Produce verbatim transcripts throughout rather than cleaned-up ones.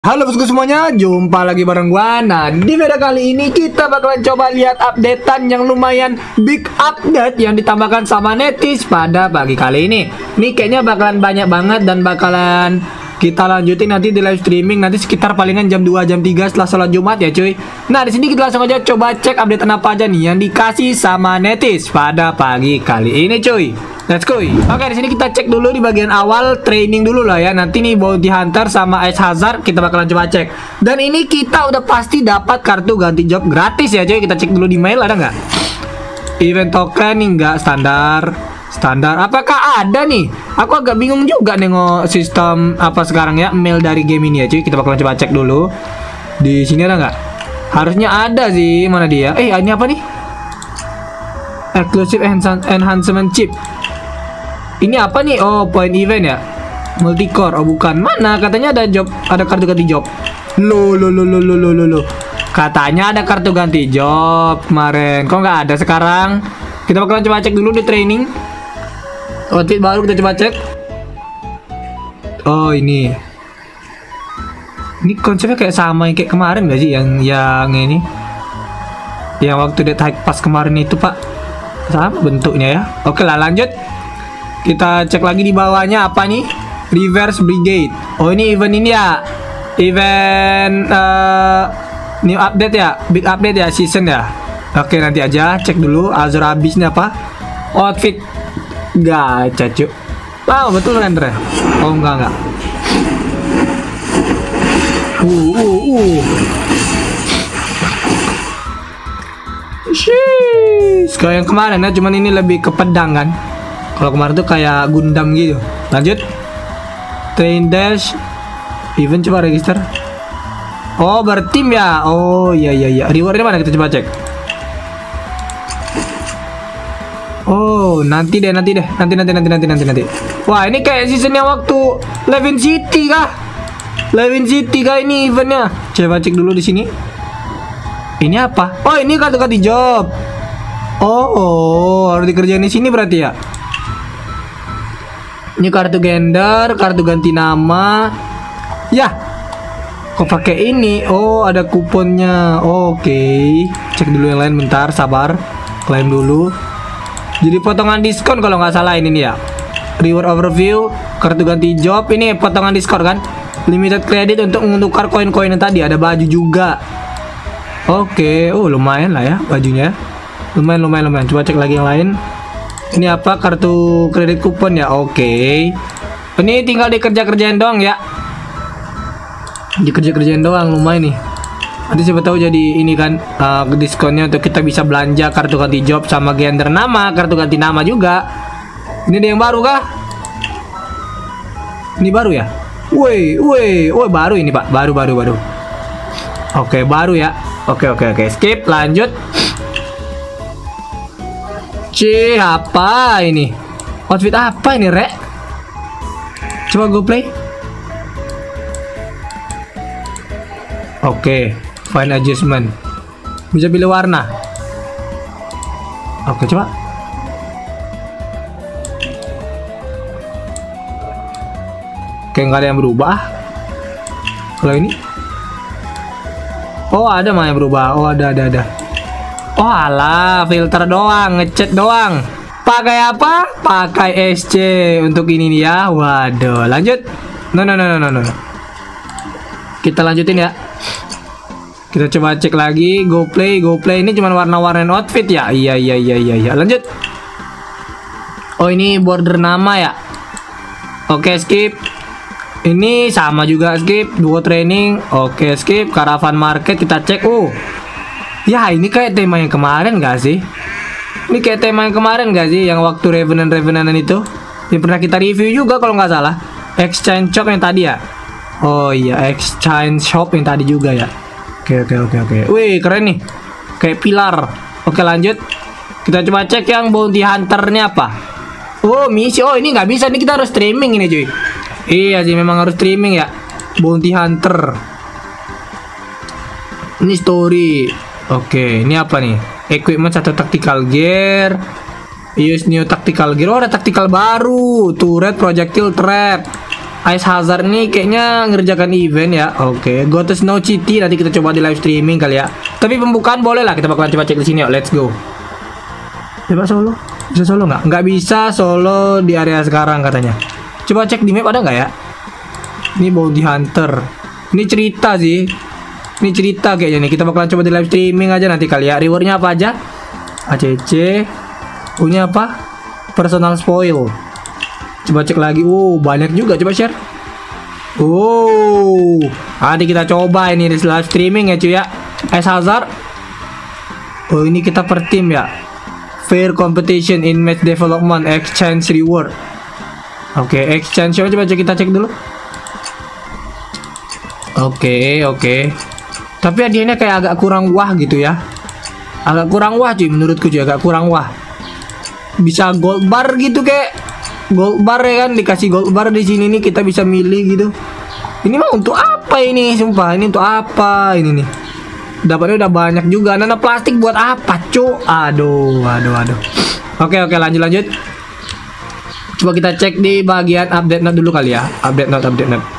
Halo bosku semuanya, jumpa lagi bareng gua. Nah, di video kali ini kita bakalan coba lihat updatean yang lumayan big update yang ditambahkan sama Netis pada pagi kali ini. Ini kayaknya bakalan banyak banget dan bakalan kita lanjutin nanti di live streaming nanti sekitar palingan jam dua jam tiga setelah sholat Jumat ya cuy. Nah, di sini kita langsung aja coba cek updatean apa aja nih yang dikasih sama Netis pada pagi kali ini cuy. Let's go. Oke, di sini kita cek dulu di bagian awal training dulu lah ya. Nanti nih Bounty Hunter sama Ice Hazard kita bakalan coba cek. Dan ini kita udah pasti dapat kartu ganti job gratis ya cuy. Kita cek dulu di mail ada nggak? Event token nih nggak standar. Standar. Apakah ada nih? Aku agak bingung juga nengok sistem apa sekarang ya mail dari game ini ya cuy. Kita bakalan coba cek dulu. Di sini ada nggak? Harusnya ada sih. Mana dia? Eh, ini apa nih? Exclusive enhancement chip. Ini apa nih? Oh, point event ya. Multicore. Oh, bukan. Mana? Katanya ada job, ada kartu ganti job. Lo lo lo lo lo lo lo lo. Katanya ada kartu ganti job kemarin. Kok nggak ada sekarang? Kita bakalan coba cek dulu di training. Outfit baru kita coba cek. Oh, ini. Ini konsepnya kayak sama yang kayak kemarin nggak sih? Yang yang ini. Yang waktu dia high pass kemarin itu, Pak. Sama bentuknya ya. Oke lah, lanjut. Kita cek lagi di bawahnya apa nih? Reverse Brigade. Oh, ini event ini ya. Event uh, new update ya. Big update ya, season ya. Oke, nanti aja cek dulu. Azur habis nih apa? Outfit gacha cuk. Wow, betul render ya? Oh, enggak enggak. Uh uh uh. Sheesh. Kayak yang kemarin ya, cuman ini lebih ke pedang kan. Kalau kemarin tuh kayak Gundam gitu. Lanjut. Train dash. Event coba register. Oh, bertim ya. Oh, iya iya iya. Rewardnya mana kita coba cek. Oh, nanti deh, nanti deh. Nanti nanti nanti nanti nanti nanti. Wah, ini kayak seasonnya waktu Levin City kah? Levin City kah ini eventnya? Coba cek dulu di sini. Ini apa? Oh, ini kartu ganti job. Oh, oh, harus dikerjain di sini berarti ya. Ini kartu gender, kartu ganti nama. Ya, kok pakai ini? Oh, ada kuponnya. Oh, oke, okay. Cek dulu yang lain bentar, sabar. Klaim dulu. Jadi potongan diskon kalau nggak salah ini nih ya. Reward overview, kartu ganti job. Ini potongan diskon kan? Limited credit untuk menukar koin-koin yang tadi. Ada baju juga. Oke, okay. Oh lumayan lah ya bajunya. Lumayan, lumayan, lumayan. Coba cek lagi yang lain. Ini apa? Kartu kredit kupon ya. Oke. Okay. Ini tinggal dikerja-kerjain doang ya. Dikerja-kerjain doang, lumayan nih. Nanti siapa tahu jadi ini kan uh, diskonnya untuk kita bisa belanja kartu ganti job sama gender nama, kartu ganti nama juga. Ini ada yang baru kah? Ini baru ya? Woi, woi, woi baru ini Pak. Baru, baru, baru. Oke, okay, baru ya. Oke, okay, oke, okay, oke. Okay. Skip, lanjut. C apa ini? Outfit apa ini, Rek? Coba gue play. Oke, okay. Fine adjustment. Bisa pilih warna. Oke, okay, coba. Kayak nggak ada yang berubah. Kalau ini? Oh, ada mah yang berubah. Oh, ada, ada, ada. Oh alah, filter doang, ngecat doang. Pakai apa? Pakai S C untuk ini nih ya. Waduh, lanjut. No no no no no no. Kita lanjutin ya. Kita coba cek lagi. Go play, go play. Ini cuma warna-warna outfit ya. Iya iya iya iya iya. Lanjut. Oh, ini border nama ya. Oke, skip. Ini sama juga skip. Duo training. Oke, skip. Caravan market kita cek. Uh. Ya, ini kayak tema yang kemarin gak sih? Ini kayak tema yang kemarin gak sih? Yang waktu Revenant-Revenantan itu yang pernah kita review juga kalau nggak salah. Exchange shop yang tadi ya. Oh iya, exchange shop yang tadi juga ya. Oke oke oke oke. Wih, keren nih. Kayak pilar. Oke, lanjut. Kita coba cek yang bounty hunternya apa. Oh, misi. Oh, ini nggak bisa. Ini kita harus streaming ini cuy. Iya sih, memang harus streaming ya. Bounty hunter. Ini story. Oke, ini apa nih? Equipment satu tactical gear. Use new tactical gear. Oh, ada tactical baru. Turret projectile trap. Ice Hazard nih kayaknya ngerjakan event ya. Oke, Go to Snow City nanti kita coba di live streaming kali ya. Tapi pembukaan boleh lah, kita bakalan coba cek di sini yuk. Let's go. Coba solo. Bisa solo nggak? Nggak bisa solo di area sekarang katanya. Coba cek di map ada nggak ya? Ini Bounty Hunter. Ini cerita sih. Ini cerita kayaknya nih. Kita bakalan coba di live streaming aja nanti kali ya. Rewardnya apa aja? A C C. Punya apa? Personal spoil. Coba cek lagi. Oh, banyak juga. Coba share. Oh, nanti kita coba ini di live streaming ya cuy ya. Ice Hazard. Oh, ini kita per tim ya. Fair competition in match development, exchange reward. Oke, okay, exchange. Coba coba kita cek dulu. Oke, okay, oke. Okay. Tapi hadiahnya kayak agak kurang wah gitu ya. Agak kurang wah cuy menurutku cuy, agak kurang wah. Bisa gold bar gitu kayak gold bar ya kan, dikasih gold bar di sini nih, kita bisa milih gitu. Ini mah untuk apa ini? Sumpah, ini untuk apa ini nih? Dapatnya udah banyak juga. Nana plastik buat apa, cuk? Aduh, aduh, aduh. Oke, oke, lanjut lanjut. Coba kita cek di bagian update note dulu kali ya. Update note, update note.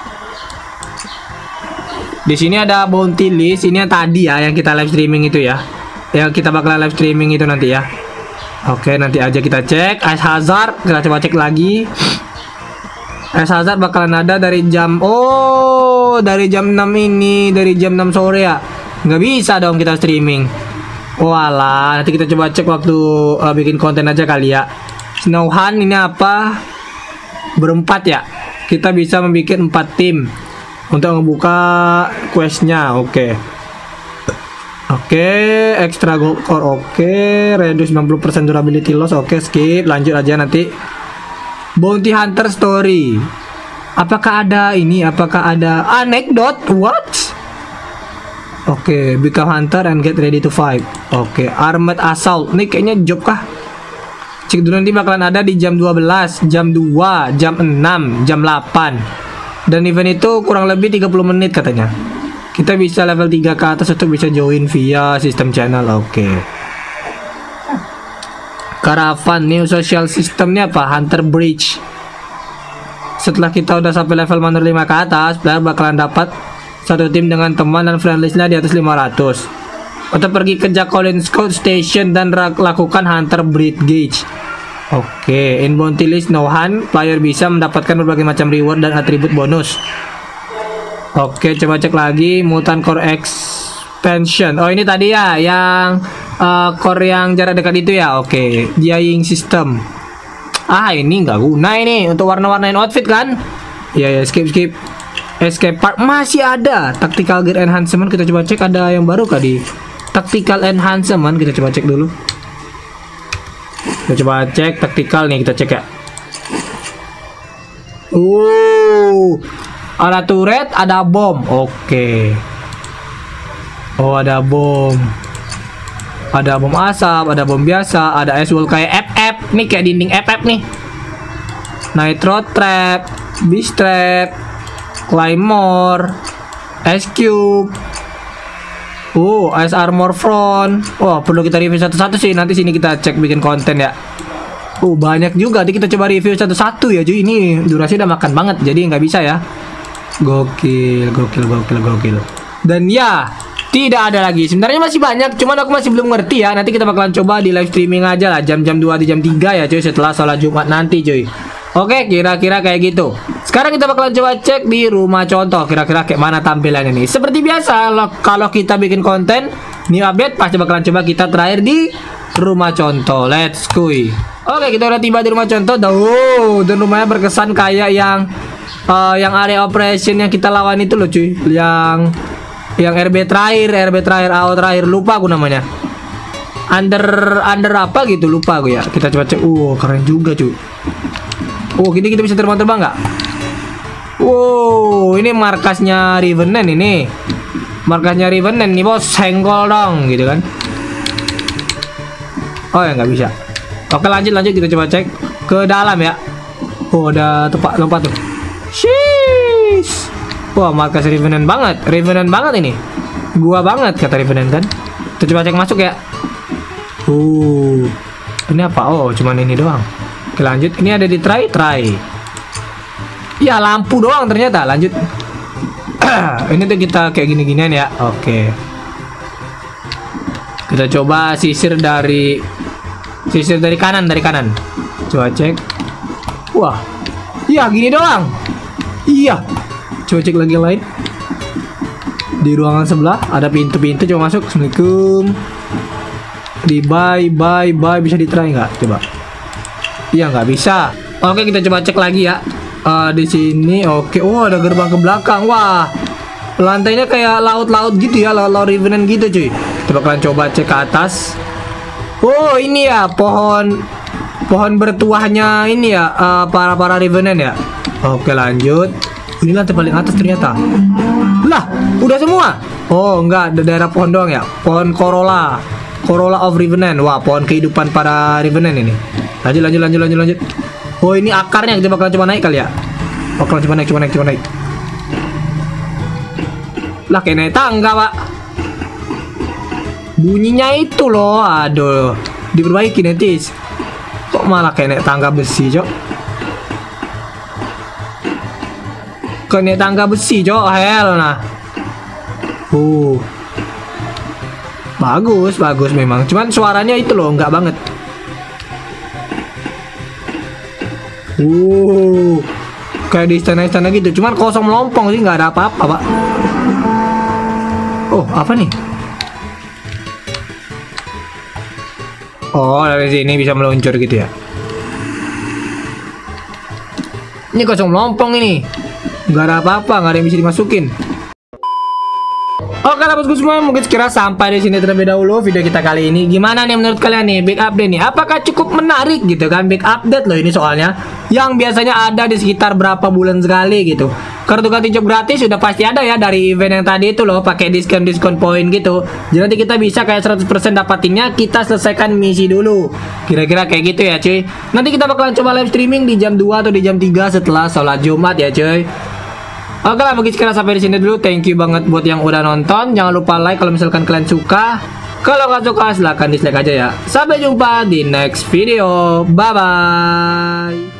Di sini ada bounty list. Ini yang tadi ya, yang kita live streaming itu ya. Yang kita bakalan live streaming itu nanti ya. Oke, nanti aja kita cek. Ice Hazard, kita coba cek lagi. Ice Hazard bakalan ada dari jam, oh, dari jam enam ini, dari jam enam sore ya. Nggak bisa dong kita streaming. Walah, nanti kita coba cek waktu uh, bikin konten aja kali ya. Snowhan ini apa? Berempat ya. Kita bisa membuat empat tim untuk membuka questnya. Oke. Oke, okay, extra gold core, oke, okay. Reduce sembilan puluh persen durability loss, oke, okay, skip, lanjut aja nanti. Bounty Hunter story. Apakah ada ini? Apakah ada anecdote? What? Oke, okay, become hunter and get ready to fight. Oke, okay. Armored assault. Ini kayaknya job kah? Cek dulu, nanti bakalan ada di jam dua belas, jam dua, jam enam, jam delapan. Dan event itu kurang lebih tiga puluh menit katanya. Kita bisa level tiga ke atas untuk bisa join via sistem channel. Oke. Okay. Caravan new social systemnya apa? Hunter Bridge. Setelah kita udah sampai level manor lima ke atas, player bakalan dapat satu tim dengan teman dan friend listnya di atas lima ratus. Untuk pergi ke Jacqueline Scout Station dan lakukan Hunter Bridge Gauge. Oke, okay. In bounty list no hunt, player bisa mendapatkan berbagai macam reward dan atribut bonus. Oke, coba cek lagi Mutant Core Expansion. Oh, ini tadi ya yang uh, core yang jarak dekat itu ya. Oke, Dying System. Ah, ini nggak guna ini untuk warna-warnain outfit kan? Ya ya, skip skip. Escape Park masih ada. Tactical Gear Enhancement, kita coba cek ada yang baru kah di Tactical Enhancement. Kita coba cek dulu. Kita coba cek tactical nih, kita cek ya. Uh. Ada turret, ada bom. Oke. Oh, ada bom. Ada bom asap, ada bom biasa, ada ice wall kayak F F. Nih kayak dinding F F nih. Nitro trap, beast trap, claymore, ice cube. Oh, ice armor front. Wah, perlu kita review satu-satu sih. Nanti sini kita cek bikin konten ya. Oh, banyak juga. Nanti kita coba review satu-satu ya cuy. Ini durasi udah makan banget, jadi nggak bisa ya. Gokil, gokil, gokil, gokil. Dan ya, tidak ada lagi. Sebenarnya masih banyak, cuman aku masih belum ngerti ya. Nanti kita bakalan coba di live streaming aja lah, jam-jam dua di jam tiga ya cuy, setelah sholat Jumat nanti cuy. Oke, kira-kira kayak gitu. Sekarang kita bakalan coba cek di rumah contoh, kira-kira kayak mana tampilannya nih. Seperti biasa, kalau kita bikin konten new update, pasti bakalan coba kita terakhir di rumah contoh. Let's go. Oke, kita udah tiba di rumah contoh. Oh, dan rumahnya berkesan kayak yang Uh, yang area operation yang kita lawan itu loh cuy, yang yang R B terakhir, R B terakhir, A O terakhir, lupa aku namanya. Under under apa gitu, lupa aku ya. Kita coba cek. Uh, keren juga cuy. Oh, gini kita bisa terbang-terbang nggak? Wow, ini markasnya Revenant ini. Markasnya Revenant nih bos, senggol dong gitu kan. Oh ya, nggak bisa. Oke, lanjut lanjut kita coba cek ke dalam ya. Oh, ada tempat lompat tuh. Sheesh. Wah, markas Revenant banget. Revenant banget ini. Gua banget kata Revenant kan. Kita coba cek masuk ya. Uh. Ini apa? Oh, cuman ini doang. Oke, lanjut. Ini ada di try, try. Ya lampu doang ternyata. Lanjut. Ini tuh kita kayak gini-ginian ya. Oke. Kita coba sisir dari sisir dari kanan, dari kanan. Coba cek. Wah. Iya, gini doang. Iya. Coba cek lagi yang lain. Di ruangan sebelah ada pintu-pintu, coba masuk. Assalamualaikum. Di bye bye bye bisa di try nggak? Coba. Iya, nggak bisa. Oke, kita coba cek lagi ya. Uh, di sini oke. Oh, ada gerbang ke belakang. Wah. Lantainya kayak laut-laut gitu ya, laut-laut Revenant gitu cuy. Coba kalian coba cek ke atas. Oh, ini ya pohon pohon bertuahnya ini ya, uh, para para Revenant ya. Oke, lanjut. Ini lantai paling atas ternyata. Lah, udah semua. Oh, enggak, ada daerah pohon doang ya. Pohon Corolla. Corolla of Revenant. Wah, pohon kehidupan para Revenant ini. Lanjut, lanjut, lanjut, lanjut, lanjut. Oh, ini akarnya. Coba kalian coba naik kali ya. Oh, kalian coba naik, coba naik, coba naik. Lah, kayak naik tangga, Pak. Bunyinya itu loh. Aduh, diperbaiki netis. Kok malah kayak naik tangga besi, Cok? Kok naik tangga besi, Cok? Hell nah. Uh. Bagus, bagus memang. Cuman suaranya itu loh, enggak banget. Uh. Kayak di istana-istana gitu. Cuman kosong melompong sih, nggak ada apa-apa, Pak. Oh, apa nih? Oh, dari sini bisa meluncur gitu ya. Ini kosong melompong ini. Nggak ada apa-apa, nggak ada yang bisa dimasukin. Oke lah bosku semua, mungkin sekira sampai di sini terlebih dahulu video kita kali ini. Gimana nih menurut kalian nih big update nih? Apakah cukup menarik gitu kan? Big update loh ini soalnya, yang biasanya ada di sekitar berapa bulan sekali gitu. Kartu ganti job gratis sudah pasti ada ya dari event yang tadi itu loh, pakai diskon-diskon poin gitu. Jadi nanti kita bisa kayak seratus persen dapatinnya, kita selesaikan misi dulu. Kira-kira kayak gitu ya cuy. Nanti kita bakalan coba live streaming di jam dua atau di jam tiga setelah sholat Jumat ya cuy. Oke lah, mungkin sekarang sampai di sini dulu. Thank you banget buat yang udah nonton. Jangan lupa like kalau misalkan kalian suka. Kalau nggak suka silahkan dislike aja ya. Sampai jumpa di next video. Bye bye.